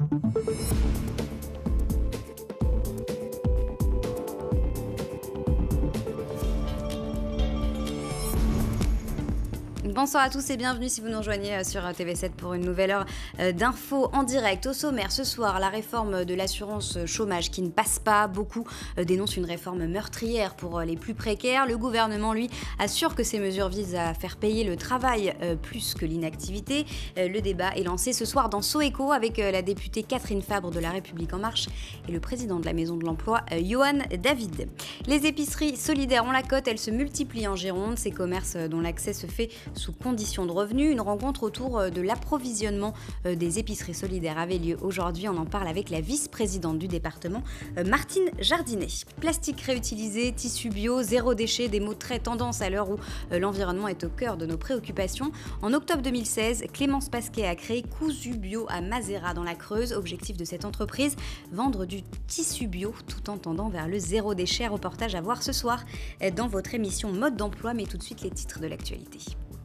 Bonsoir à tous et bienvenue si vous nous rejoignez sur TV7 pour une nouvelle heure d'infos en direct. Au sommaire ce soir, la réforme de l'assurance chômage qui ne passe pas. Beaucoup dénoncent une réforme meurtrière pour les plus précaires. Le gouvernement, lui, assure que ces mesures visent à faire payer le travail plus que l'inactivité. Le débat est lancé ce soir dans Soeco avec la députée Catherine Fabre de La République En Marche et le président de la Maison de l'Emploi, Johan David. Les épiceries solidaires ont la cote, elles se multiplient en Gironde. Ces commerces dont l'accès se fait sous conditions de revenus. Une rencontre autour de l'approvisionnement des épiceries solidaires avait lieu aujourd'hui. On en parle avec la vice-présidente du département, Martine Jardinet. Plastique réutilisé, tissu bio, zéro déchet, des mots très tendance à l'heure où l'environnement est au cœur de nos préoccupations. En octobre 2016, Clémence Pasquet a créé Cousu Bio à Mazera dans la Creuse. Objectif de cette entreprise, vendre du tissu bio tout en tendant vers le zéro déchet. Reportage à voir ce soir dans votre émission Mode d'emploi, mais tout de suite les titres de l'actualité.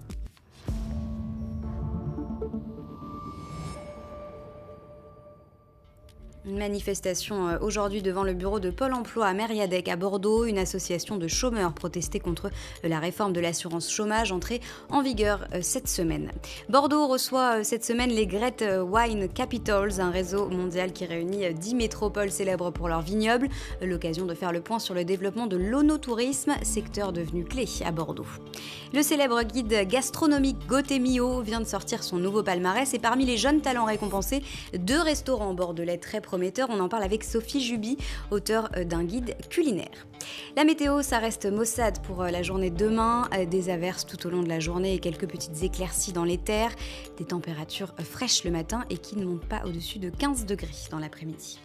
Une manifestation aujourd'hui devant le bureau de Pôle emploi à Mériadec à Bordeaux. Une association de chômeurs protestait contre la réforme de l'assurance chômage entrée en vigueur cette semaine. Bordeaux reçoit cette semaine les Great Wine Capitals, un réseau mondial qui réunit 10 métropoles célèbres pour leurs vignobles. L'occasion de faire le point sur le développement de l'onotourisme, secteur devenu clé à Bordeaux. Le célèbre guide gastronomique Gotemio vient de sortir son nouveau palmarès et parmi les jeunes talents récompensés, 2 restaurants bordelais très prometteur. On en parle avec Sophie Juby, auteure d'un guide culinaire. La météo, ça reste maussade pour la journée de demain. Des averses tout au long de la journée et quelques petites éclaircies dans les terres. Des températures fraîches le matin et qui ne montent pas au-dessus de 15 degrés dans l'après-midi.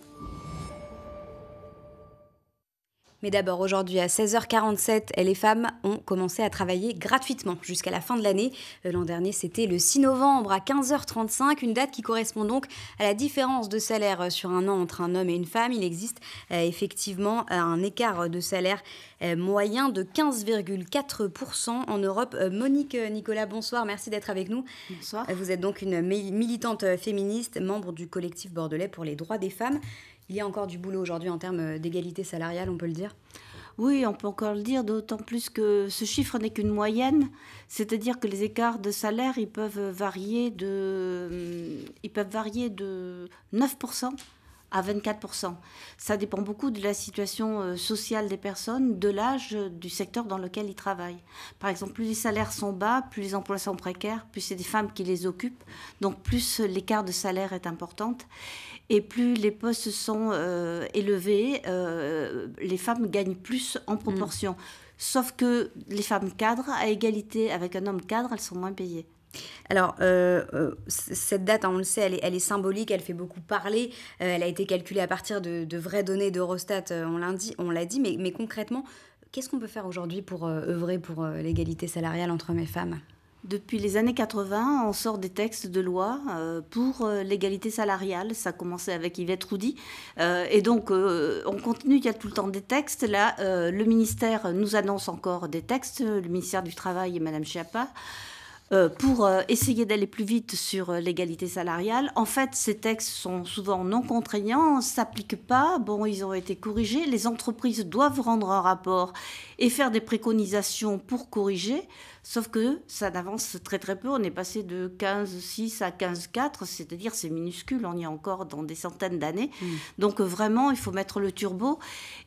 Mais d'abord, aujourd'hui à 16h47, les femmes ont commencé à travailler gratuitement jusqu'à la fin de l'année. L'an dernier, c'était le 6 novembre à 15h35, une date qui correspond donc à la différence de salaire sur un an entre un homme et une femme. Il existe effectivement un écart de salaire moyen de 15,4% en Europe. Monique Nicolas, bonsoir, merci d'être avec nous. Bonsoir. Vous êtes donc une militante féministe, membre du collectif bordelais pour les droits des femmes. Il y a encore du boulot aujourd'hui en termes d'égalité salariale, on peut le dire ? Oui, on peut encore le dire, d'autant plus que ce chiffre n'est qu'une moyenne, c'est-à-dire que les écarts de salaire, ils peuvent varier de 9% à 24%. Ça dépend beaucoup de la situation sociale des personnes, de l'âge, du secteur dans lequel ils travaillent. Par exemple, plus les salaires sont bas, plus les emplois sont précaires, plus c'est des femmes qui les occupent, donc plus l'écart de salaire est important. Et plus les postes sont élevés, les femmes gagnent plus en proportion. Sauf que les femmes cadres, à égalité avec un homme cadre, elles sont moins payées. Alors, cette date, on le sait, elle est symbolique, elle fait beaucoup parler. Elle a été calculée à partir de vraies données d'Eurostat, on l'a dit. Mais concrètement, qu'est-ce qu'on peut faire aujourd'hui pour œuvrer pour l'égalité salariale entre hommes et femmes ? Depuis les années 80, on sort des textes de loi pour l'égalité salariale. Ça a commencé avec Yvette Roudy. Et donc, on continue, il y a tout le temps des textes. Là, le ministère nous annonce encore des textes, le ministère du Travail et Mme Schiappa, pour essayer d'aller plus vite sur l'égalité salariale. En fait, ces textes sont souvent non contraignants, ne s'appliquent pas. Bon, ils ont été corrigés. Les entreprises doivent rendre un rapport et faire des préconisations pour corriger. Sauf que ça n'avance très très peu. On est passé de 15,6 à 15,4, c'est-à-dire c'est minuscule, on y est encore dans des centaines d'années. Donc vraiment, il faut mettre le turbo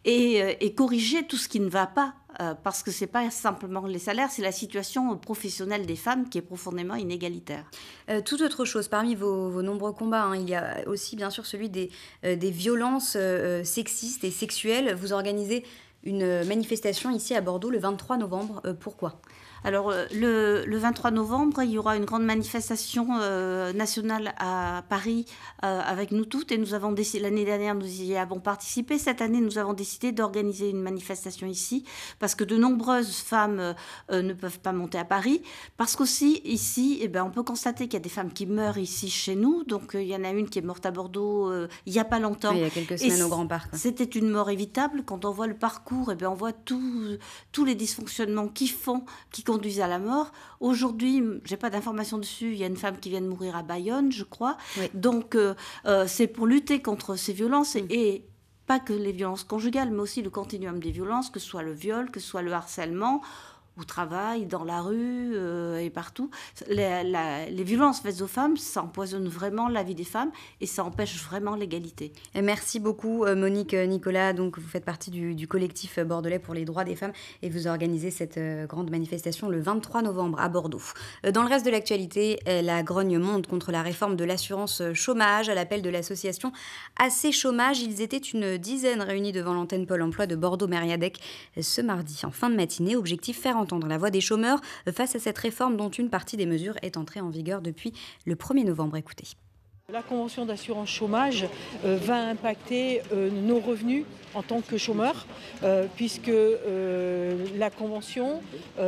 et corriger tout ce qui ne va pas. Parce que ce n'est pas simplement les salaires, c'est la situation professionnelle des femmes qui est profondément inégalitaire. Tout autre chose, parmi vos nombreux combats, il y a aussi bien sûr celui des violences sexistes et sexuelles. Vous organisez une manifestation ici à Bordeaux le 23 novembre. Pourquoi ? Alors, le 23 novembre, il y aura une grande manifestation nationale à Paris avec nous toutes. Et nous avons décidé, l'année dernière, nous y avons participé. Cette année, nous avons décidé d'organiser une manifestation ici parce que de nombreuses femmes ne peuvent pas monter à Paris. Parce qu'aussi, ici, on peut constater qu'il y a des femmes qui meurent ici chez nous. Donc, il y en a une qui est morte à Bordeaux il n'y a pas longtemps. Oui, il y a quelques semaines au Grand Parc. C'était une mort évitable. Quand on voit le parcours, on voit tous les dysfonctionnements qui conduisent à la mort. Aujourd'hui, j'ai pas d'informations dessus, il y a une femme qui vient de mourir à Bayonne, je crois. Oui. Donc, c'est pour lutter contre ces violences et pas que les violences conjugales, mais aussi le continuum des violences, que ce soit le viol, que ce soit le harcèlement, au travail, dans la rue et partout. Les violences faites aux femmes, ça empoisonne vraiment la vie des femmes et ça empêche vraiment l'égalité. Et merci beaucoup Monique Nicolas. Donc, vous faites partie du collectif bordelais pour les droits des femmes et vous organisez cette grande manifestation le 23 novembre à Bordeaux. Dans le reste de l'actualité, la grogne monte contre la réforme de l'assurance chômage à l'appel de l'association AC Chômage. Ils étaient une dizaine réunis devant l'antenne Pôle emploi de Bordeaux-Mériadec ce mardi en fin de matinée. Objectif, faire entendre la voix des chômeurs face à cette réforme dont une partie des mesures est entrée en vigueur depuis le 1er novembre. Écoutez. La convention d'assurance chômage va impacter nos revenus en tant que chômeurs, puisque la convention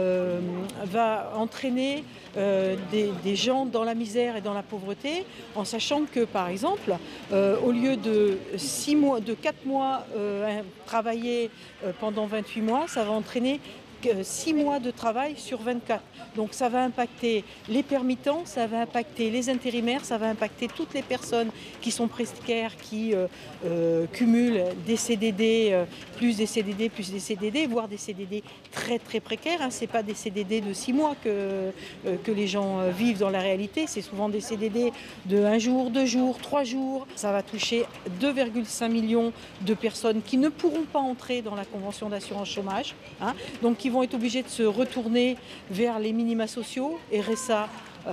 va entraîner des gens dans la misère et dans la pauvreté, en sachant que, par exemple, au lieu de 4 mois travaillés pendant 28 mois, ça va entraîner 6 mois de travail sur 24. Donc ça va impacter les permittents, ça va impacter les intérimaires, ça va impacter toutes les personnes qui sont précaires, qui cumulent des CDD, plus des CDD, plus des CDD, voire des CDD très très précaires. Ce n'est pas des CDD de 6 mois que les gens vivent dans la réalité, c'est souvent des CDD de 1 jour, 2 jours, 3 jours. Ça va toucher 2,5 millions de personnes qui ne pourront pas entrer dans la convention d'assurance chômage, donc qui vont être obligés de se retourner vers les minima sociaux, RSA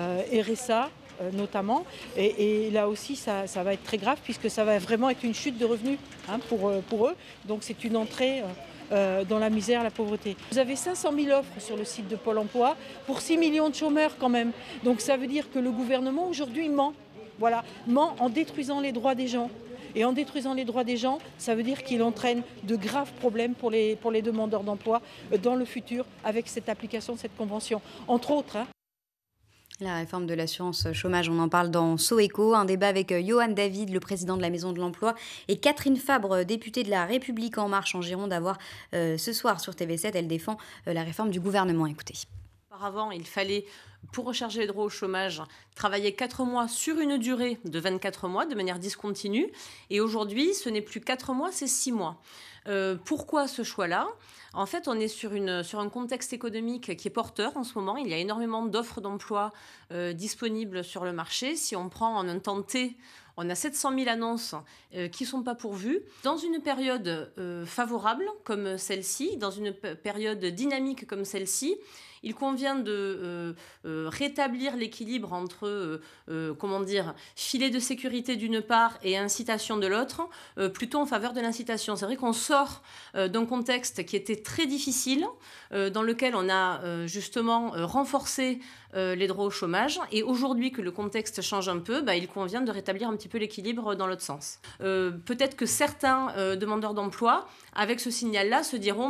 notamment. Et là aussi, ça va être très grave puisque ça va vraiment être une chute de revenus pour eux. Donc c'est une entrée dans la misère, la pauvreté. Vous avez 500 000 offres sur le site de Pôle emploi pour 6 millions de chômeurs quand même. Donc ça veut dire que le gouvernement aujourd'hui ment. Voilà, ment en détruisant les droits des gens. Et en détruisant les droits des gens, ça veut dire qu'il entraîne de graves problèmes pour les demandeurs d'emploi dans le futur avec cette application de cette convention. Entre autres. La réforme de l'assurance chômage, on en parle dans Soeco. Un débat avec Johan David, le président de la Maison de l'Emploi, et Catherine Fabre, députée de La République En Marche en Gironde, à voir ce soir sur TV7. Elle défend la réforme du gouvernement. Écoutez. Auparavant, il fallait, pour recharger les droits au chômage, travailler 4 mois sur une durée de 24 mois de manière discontinue. Et aujourd'hui, ce n'est plus 4 mois, c'est 6 mois. Pourquoi ce choix-là ? En fait, on est sur un contexte économique qui est porteur en ce moment. Il y a énormément d'offres d'emploi disponibles sur le marché. Si on prend en un temps T, on a 700 000 annonces qui ne sont pas pourvues. Dans une période favorable comme celle-ci, dans une période dynamique comme celle-ci, il convient de rétablir l'équilibre entre filet de sécurité d'une part et incitation de l'autre, plutôt en faveur de l'incitation. C'est vrai qu'on sort d'un contexte qui était très difficile, dans lequel on a justement renforcé les droits au chômage. Et aujourd'hui que le contexte change un peu, il convient de rétablir un petit peu l'équilibre dans l'autre sens. Peut-être que certains demandeurs d'emploi, avec ce signal-là, se diront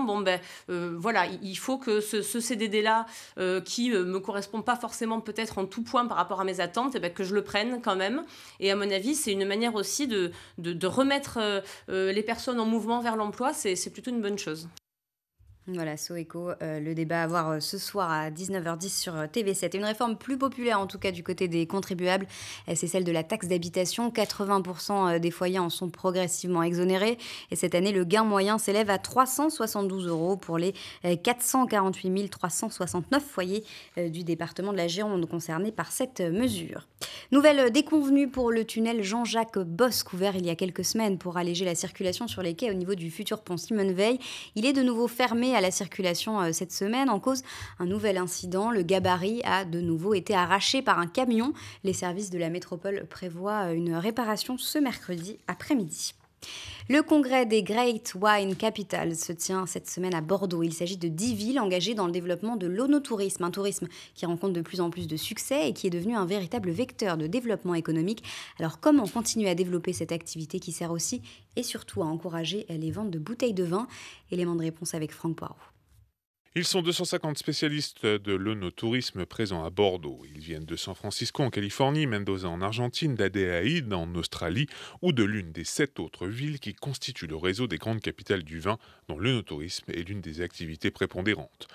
il faut que ce CDD-là, qui me correspond pas forcément peut-être en tout point par rapport à mes attentes, que je le prenne quand même. Et à mon avis, c'est une manière aussi de remettre les personnes en mouvement vers l'emploi. C'est plutôt une bonne chose. Voilà, Soeco, le débat à voir ce soir à 19h10 sur TV7. Une réforme plus populaire, en tout cas du côté des contribuables, c'est celle de la taxe d'habitation. 80% des foyers en sont progressivement exonérés. Et cette année, le gain moyen s'élève à 372 € pour les 448 369 foyers du département de la Gironde concernés par cette mesure. Nouvelle déconvenue pour le tunnel Jean-Jacques Bosque, ouvert il y a quelques semaines pour alléger la circulation sur les quais au niveau du futur pont Simone Veil. Il est de nouveau fermé à la circulation cette semaine. En cause, un nouvel incident. Le gabarit a de nouveau été arraché par un camion. Les services de la métropole prévoient une réparation ce mercredi après-midi. Le congrès des Great Wine Capitals se tient cette semaine à Bordeaux. Il s'agit de 10 villes engagées dans le développement de l'onotourisme, un tourisme qui rencontre de plus en plus de succès et qui est devenu un véritable vecteur de développement économique. Alors comment continuer à développer cette activité qui sert aussi et surtout à encourager les ventes de bouteilles de vin ? Élément de réponse avec Franck Poirot. Ils sont 250 spécialistes de l'onotourisme présents à Bordeaux. Ils viennent de San Francisco en Californie, Mendoza en Argentine, d'Adélaïde en Australie ou de l'une des 7 autres villes qui constituent le réseau des grandes capitales du vin dont l'onotourisme est l'une des activités prépondérantes.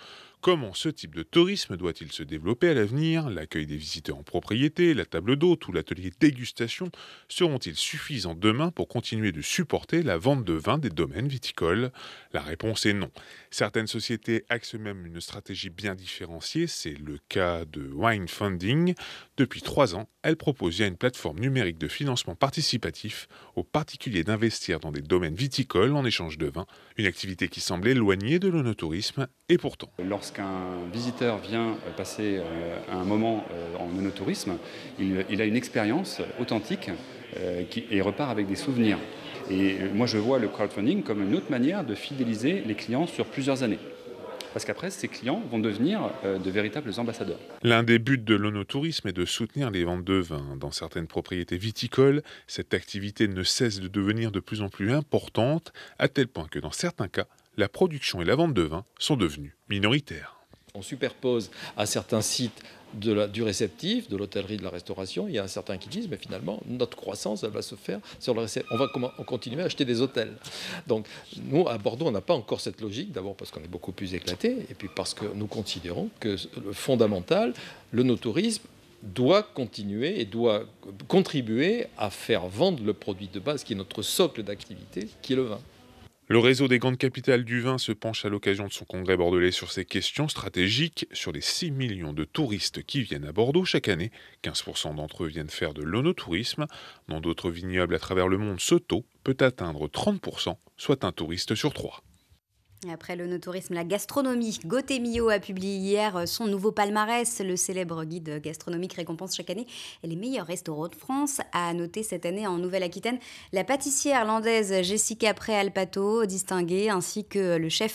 Comment ce type de tourisme doit-il se développer à l'avenir? L'accueil des visiteurs en propriété, la table d'hôte ou l'atelier dégustation seront-ils suffisants demain pour continuer de supporter la vente de vin des domaines viticoles? La réponse est non. Certaines sociétés axent même une stratégie bien différenciée, c'est le cas de Wine Funding. Depuis 3 ans, elle propose via une plateforme numérique de financement participatif aux particuliers d'investir dans des domaines viticoles en échange de vin, une activité qui semble éloignée de l'œnotourisme, et pourtant. Lorsqu'un visiteur vient passer un moment en œnotourisme, il a une expérience authentique et repart avec des souvenirs. Et moi je vois le crowdfunding comme une autre manière de fidéliser les clients sur plusieurs années. Parce qu'après, ces clients vont devenir de véritables ambassadeurs. L'un des buts de l'œnotourisme est de soutenir les ventes de vin. Dans certaines propriétés viticoles, cette activité ne cesse de devenir de plus en plus importante, à tel point que dans certains cas, la production et la vente de vin sont devenues minoritaires. On superpose à certains sites du réceptif, de l'hôtellerie, de la restauration. Il y a certains qui disent, mais finalement, notre croissance, elle va se faire sur le réceptif. On va continuer à acheter des hôtels. Donc, nous, à Bordeaux, on n'a pas encore cette logique. D'abord parce qu'on est beaucoup plus éclaté, et puis parce que nous considérons que le fondamental, l'œnotourisme, doit continuer et doit contribuer à faire vendre le produit de base, qui est notre socle d'activité, qui est le vin. Le réseau des grandes capitales du vin se penche à l'occasion de son congrès bordelais sur ces questions stratégiques. Sur les 6 millions de touristes qui viennent à Bordeaux chaque année, 15% d'entre eux viennent faire de l'œnotourisme. Dans d'autres vignobles à travers le monde, ce taux peut atteindre 30%, soit un touriste sur 3. Après l'œnotourisme, la gastronomie. Gauthier Millot a publié hier son nouveau palmarès. Le célèbre guide gastronomique récompense chaque année les meilleurs restaurants de France. A noté cette année en Nouvelle-Aquitaine la pâtissière landaise Jessica Pré-Alpato, distinguée, ainsi que le chef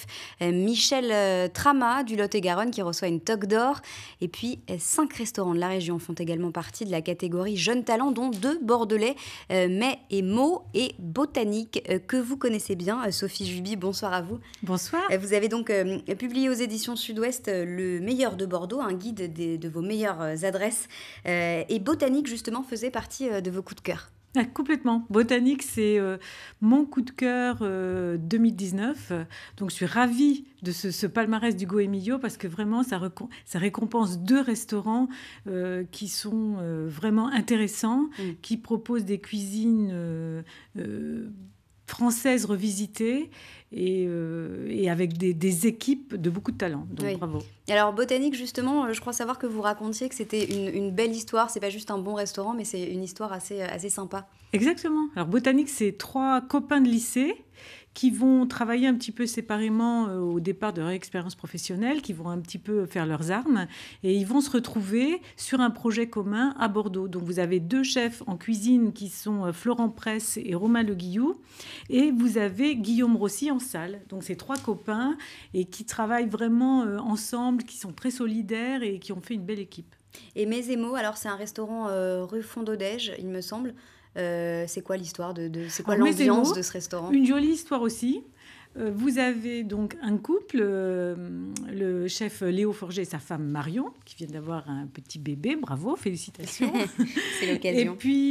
Michel Trama du Lot-et-Garonne qui reçoit une toque d'or. Et puis 5 restaurants de la région font également partie de la catégorie Jeunes Talents, dont 2 bordelais, Mai et Meaux et Botanique, que vous connaissez bien. Sophie Juby, bonsoir à vous. Bonsoir. Vous avez donc publié aux éditions Sud-Ouest Le meilleur de Bordeaux, un guide de vos meilleures adresses. Et Botanique, justement, faisait partie de vos coups de cœur. Ah, complètement. Botanique, c'est mon coup de cœur 2019. Donc, je suis ravie de ce palmarès d'Hugo Emilio parce que vraiment, ça récompense 2 restaurants qui sont vraiment intéressants, qui proposent des cuisines françaises revisitées et avec des équipes de beaucoup de talent. Donc, bravo. Alors, Botanique, justement, je crois savoir que vous racontiez que c'était une belle histoire. C'est pas juste un bon restaurant, mais c'est une histoire assez sympa. Exactement. Alors, Botanique, c'est 3 copains de lycée qui vont travailler un petit peu séparément au départ de leur expérience professionnelle, qui vont un petit peu faire leurs armes, et ils vont se retrouver sur un projet commun à Bordeaux. Donc vous avez 2 chefs en cuisine qui sont Florent Presse et Romain Le Guillou, et vous avez Guillaume Rossi en salle. Donc c'est 3 copains et qui travaillent vraiment ensemble, qui sont très solidaires et qui ont fait une belle équipe. Et Mes et Mots, alors c'est un restaurant rue Fondodège, il me semble. C'est quoi l'histoire c'est quoi l'ambiance de ce restaurant? Une jolie histoire aussi. Vous avez donc un couple, le chef Léo Forget et sa femme Marion, qui viennent d'avoir un petit bébé. Bravo, félicitations. C'est l'occasion.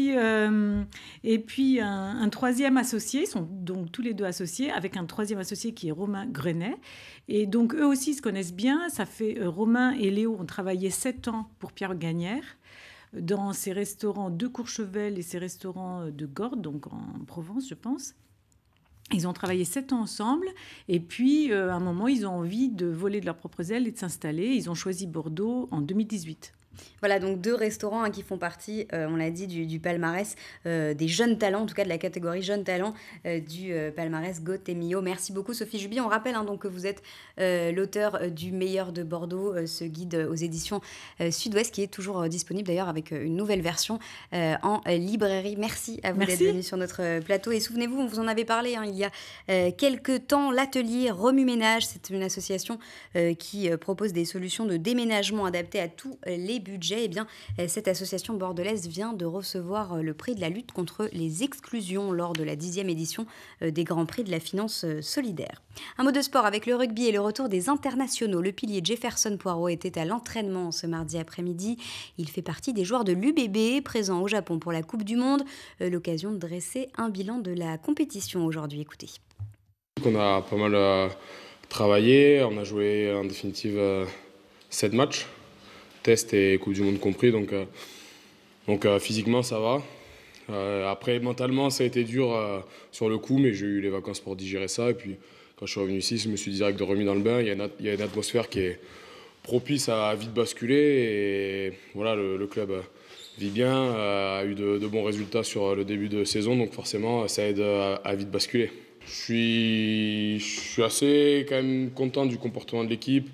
Et puis un troisième associé, ils sont donc tous les 2 associés, avec un troisième associé qui est Romain Grenet. Et donc eux aussi se connaissent bien. Ça fait Romain et Léo ont travaillé 7 ans pour Pierre Gagnère dans ses restaurants de Courchevel et ses restaurants de Gordes, donc en Provence, je pense. Ils ont travaillé 7 ans ensemble et puis à un moment, ils ont envie de voler de leurs propres ailes et de s'installer. Ils ont choisi Bordeaux en 2018. Voilà, donc 2 restaurants qui font partie, on l'a dit, du palmarès des jeunes talents, en tout cas de la catégorie jeunes talents du palmarès Gauthier Millot. Merci beaucoup Sophie Juby. On rappelle donc que vous êtes l'auteur du meilleur de Bordeaux, ce guide aux éditions Sud-Ouest qui est toujours disponible d'ailleurs avec une nouvelle version en librairie. Merci à vous d'être venu sur notre plateau. Et souvenez-vous, on vous en avait parlé il y a quelques temps, l'atelier Remue-Ménage. C'est une association qui propose des solutions de déménagement adaptées à tous les budget, eh bien, cette association bordelaise vient de recevoir le prix de la lutte contre les exclusions lors de la 10e édition des Grands Prix de la Finance Solidaire. Un mot de sport avec le rugby et le retour des internationaux. Le pilier Jefferson Poirot était à l'entraînement ce mardi après-midi. Il fait partie des joueurs de l'UBB présents au Japon pour la Coupe du Monde. L'occasion de dresser un bilan de la compétition aujourd'hui. Écoutez. On a pas travaillé. On a joué en définitive 7 matchs, test et Coupe du Monde compris. Donc physiquement, ça va. Après, mentalement, ça a été dur sur le coup, mais j'ai eu les vacances pour digérer ça. Et puis, quand je suis revenu ici, je me suis direct remis dans le bain. Il y a une atmosphère qui est propice à vite basculer. Et voilà, le club vit bien, a eu de bons résultats sur le début de saison. Donc forcément, ça aide à vite basculer. Je suis assez quand même content du comportement de l'équipe.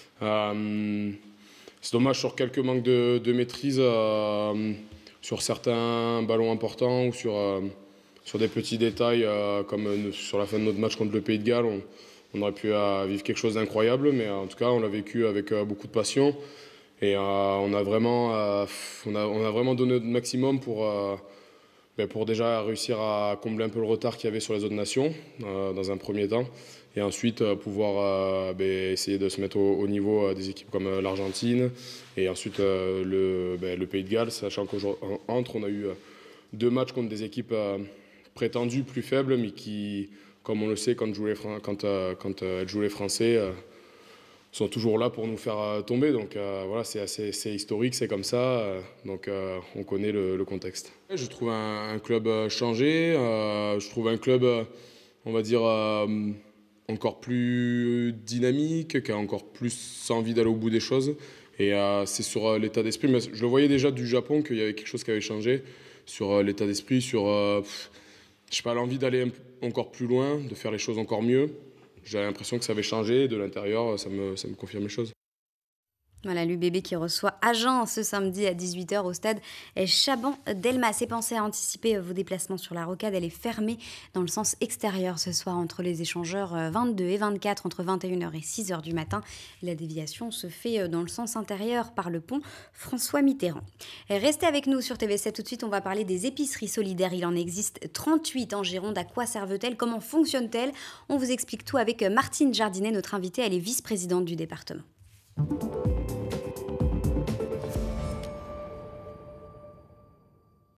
C'est dommage sur quelques manques de maîtrise. Sur certains ballons importants ou sur des petits détails comme sur la fin de notre match contre le Pays de Galles, on aurait pu vivre quelque chose d'incroyable, mais en tout cas on l'a vécu avec beaucoup de passion et on a vraiment donné notre maximum pour déjà réussir à combler un peu le retard qu'il y avait sur les autres nations dans un premier temps et ensuite pouvoir essayer de se mettre au niveau des équipes comme l'Argentine et ensuite le Pays de Galles, sachant qu'entre on a eu 2 matchs contre des équipes prétendues plus faibles, mais qui, comme on le sait, quand elles jouent les Français, sont toujours là pour nous faire tomber. Donc voilà, c'est historique, c'est comme ça. Donc on connaît le contexte. Je trouve un club changé. Je trouve un club, on va dire, encore plus dynamique, qui a encore plus envie d'aller au bout des choses. Et c'est sur l'état d'esprit. Mais je le voyais déjà du Japon qu'il y avait quelque chose qui avait changé sur l'état d'esprit, sur je sais pas, l'envie d'aller encore plus loin, de faire les choses encore mieux. J'avais l'impression que ça avait changé. De l'intérieur, ça me confirme les choses. Voilà, l'UBB qui reçoit Agen ce samedi à 18h au stade Chaban-Delmas. Et pensez à anticiper vos déplacements sur la rocade. Elle est fermée dans le sens extérieur ce soir entre les échangeurs 22 et 24, entre 21h et 6h du matin. La déviation se fait dans le sens intérieur par le pont François Mitterrand. Restez avec nous sur TV7. Tout de suite, on va parler des épiceries solidaires. Il en existe 38 en Gironde. À quoi servent-elles? Comment fonctionnent-elles? On vous explique tout avec Martine Jardinet, notre invitée. Elle est vice-présidente du département.